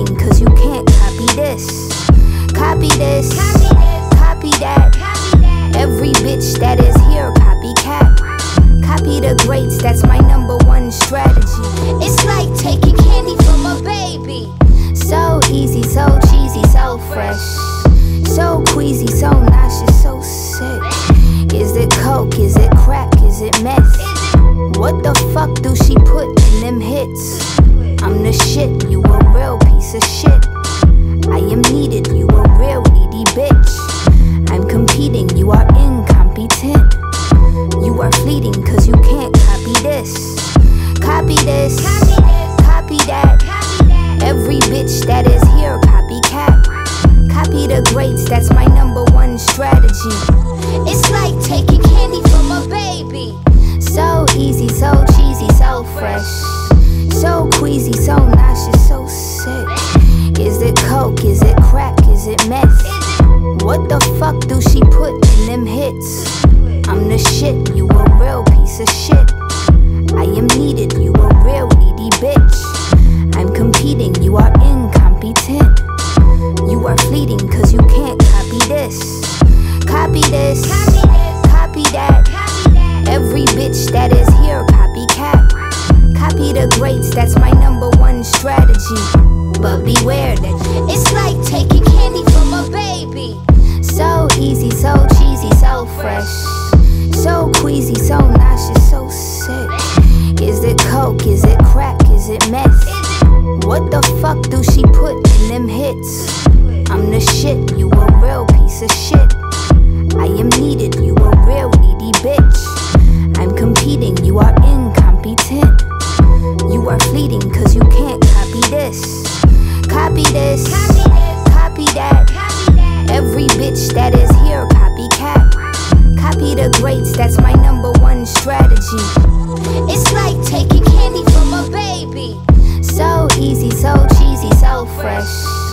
fleeting, cause you can't copy this. Copy this, copy that. Every bitch that is here, copycat. Copy the greats, that's my #1 strategy. It's like taking candy from a baby. So easy, so cheesy, so fresh. So queasy, so nauseous, so sick. Is it coke, is it crack, is it meth? What the fuck do she put in them hits? I'm the shit, you a real piece of shit. I am needed, you a real needy bitch. I'm competing, you are incompetent. You are fleeting, cause you can't copy this. Copy this, copy that. Every bitch that is here, copycat. Copy the greats, that's my #1 strategy. It's like taking candy from a baby. So easy, so cheesy, so fresh. So queasy, so nauseous, so sick. Is it coke, is it crack, is it meth? What the fuck do she put in them hits? I'm the shit, you a real piece of shit. I am needed, you a real needy bitch. I'm competing, you are incompetent. You are fleeting, cause you can't copy this. Copy this, copy that. Every bitch that is here, copycat. Copy the greats, that's my #1 strategy. But beware that it's like taking candy from a baby. So easy, so cheesy, so fresh. So queasy, so nauseous, so sick. Is it coke, is it crack, is it meth? What the fuck do she put in them hits? I'm the shit, you a real piece of shit. I am needed, you a real needy bitch. I'm competing, you are incompetent. You are fleeting, cause you can't copy this. Copy this, copy that. Every bitch that is here, copycat. Copy the greats, that's my #1 strategy. It's like taking candy from a baby. So easy, so cheesy, so fresh.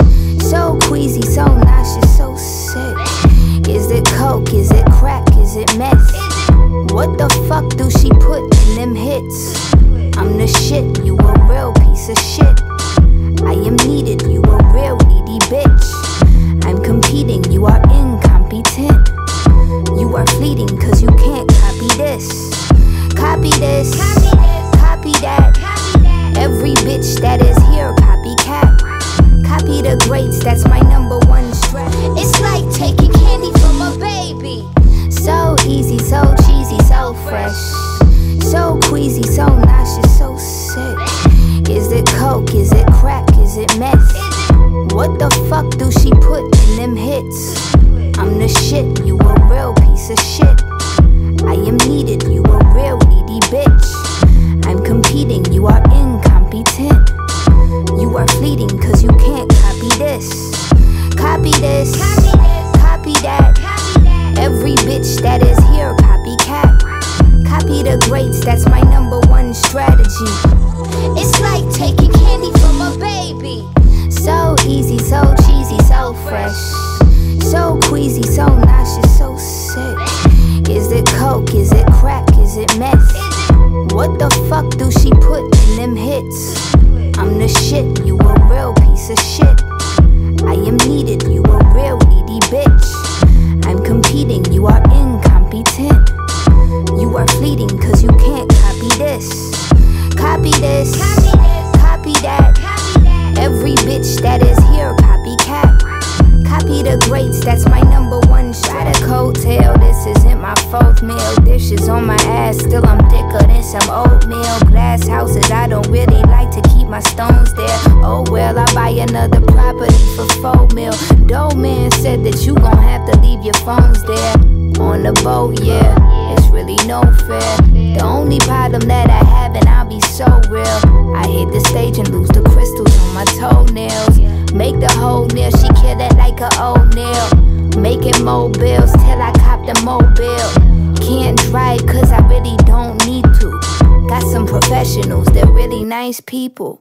So queasy, so nauseous, so sick. Is it coke, is it crack, is it meth? What the fuck do she put in them hits? I'm the shit, you a real piece of shit. I am needed, you a real needy bitch. I'm competing, you are incompetent. You are fleeting, cause you can't copy this. Copy this, copy that. Every bitch that is here, copycat. Copy the greats, that's my #1 strategy. It's like taking candy from a baby. So easy, so cheesy, so fresh. So queasy, so nauseous, so sick. Is it coke, is it crack, is it meth? What the fuck do she put in them hits? I'm the shit, you a real piece of shit. I am needed, you a real needy bitch. I'm competing, you are incompetent. You are fleeting, cause you can't copy this. Copy this, copy that. Every bitch that is here, copycat. Copy the greats, that's my #1 strategy. It's like taking candy from a baby. So easy, so cheesy, so fresh. So queasy, so nauseous, so sick. Is it coke, is it crack, is it meth? What the fuck do she put in them hits? I'm the shit, you a real piece of shit. I am needed, you a real needy bitch. I'm competing, you are incompetent. You are fleeting, cause you can't copy this. Copy this, copy that. Every bitch that is here, copycat. Copy the greats, that's my #1 shot of coattail. This isn't my 4th meal. Dishes on my ass, still I'm thicker than some oatmeal. Glass houses, I don't really like to keep my stones there. Oh well, I buy another property for 4 mil. Doe man said that you gon' have to leave your phones there. On the boat, yeah, it's really no fair. The only problem that I have, and I'll be so real, I hit the stage and lose the crystals on my toenails. Make the whole nail, she kill it like a old nail. Making mobiles till I cop the mobile. Can't drive cause I really don't need to. Got some professionals, they're really nice people.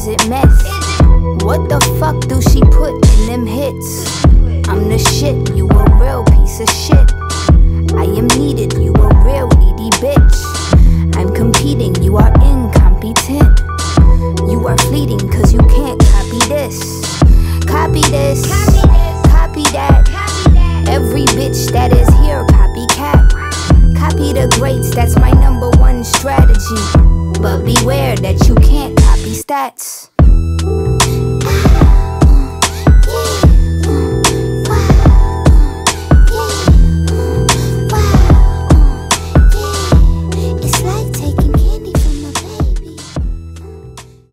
it mess? What the fuck do she put in them hits? I'm the shit, you a real piece of shit. I am needed, you a real needy bitch. I'm competing, you are incompetent. You are fleeting cause you can't copy this. Copy this, copy that. Every bitch that is here, copycat. Copy the greats, that's my #1 strategy. But beware that you can't copy stats.